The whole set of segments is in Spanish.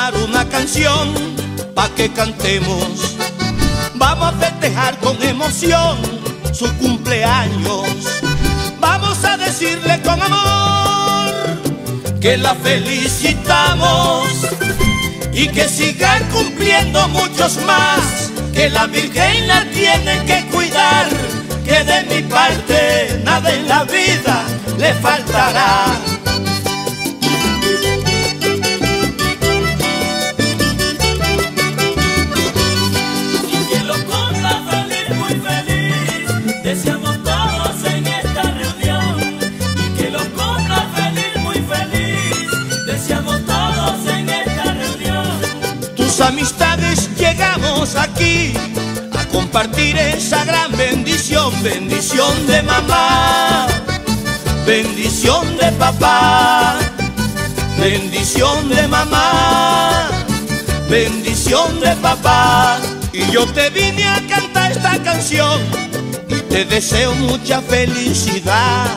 armar una canción pa' que cantemos. Vamos a festejar con emoción su cumpleaños. Vamos a decirle con amor que la felicitamos y que siga cumpliendo muchos más, que la Virgen la tiene que cuidar, que de mi parte nada en la vida le faltará. Y que lo cumpla feliz, muy feliz, deseamos todos en esta reunión. Y que lo cumpla feliz, muy feliz, deseamos todos en esta reunión. Tus amistades llegamos aquí a compartir esa gran bendición. Bendición de mamá, bendición de papá, bendición de mamá, bendición de papá. Y yo te vine a cantar esta canción y te deseo mucha felicidad.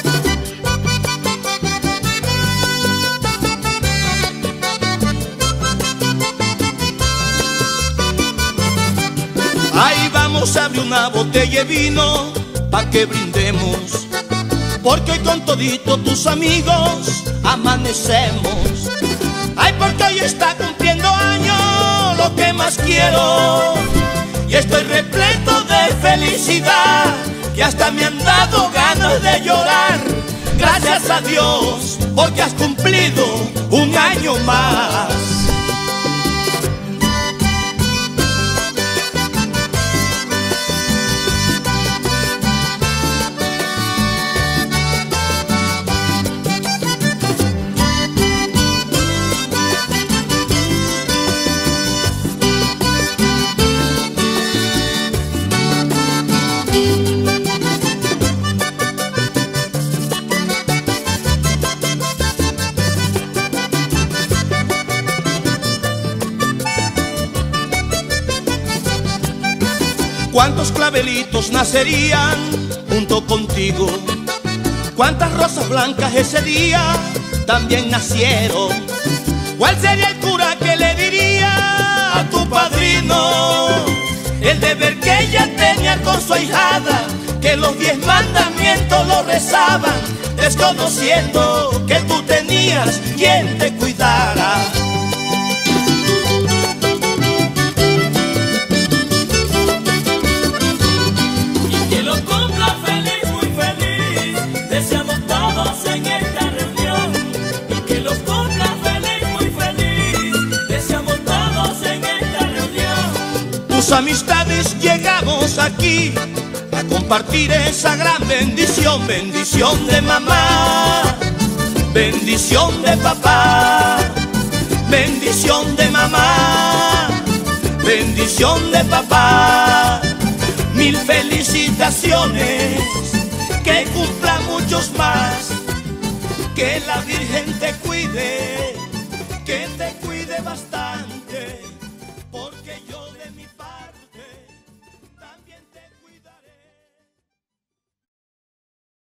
Ahí vamos a abrir una botella de vino pa' que brindemos, porque hoy con todito tus amigos amanecemos. Ay, porque hoy está cumpliendo años lo que más quiero, y estoy repleto de felicidad, que hasta me han dado ganas de llorar. Gracias a Dios, porque has cumplido un año más. Cuántos clavelitos nacerían junto contigo, cuántas rosas blancas ese día también nacieron. ¿Cuál sería el cura que le diría a tu padrino el deber que ella tenía con su ahijada? Que los 10 mandamientos lo rezaban, desconociendo que tú tenías quien te cuidara. Tus amistades llegamos aquí a compartir esa gran bendición. Bendición de mamá, bendición de papá, bendición de mamá, bendición de papá. Mil felicitaciones, que cumpla muchos más, que la Virgen te cuide, que te cuide bastante.